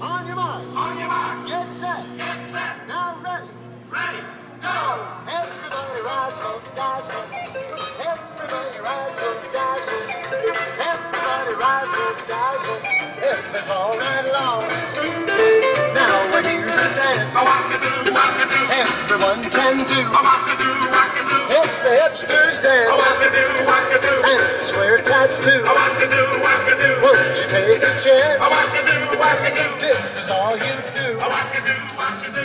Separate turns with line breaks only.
On your mark.
On your mark.
Get set.
Get set.
Now ready.
Ready. Go.
Everybody rise up, dazzle. Everybody rise up, dazzle. Everybody rise up, dazzle. If it's all night long. Now here's the dance.
Walk-a-doo.
Everyone can do.
Walk-a-doo.
It's the hipsters dance.
Walk-a-doo.
And the square cats too.
Walk-a-doo.
Won't you take a chance?
Walk-a-doo.
This is all you do.
Walk-a-doo.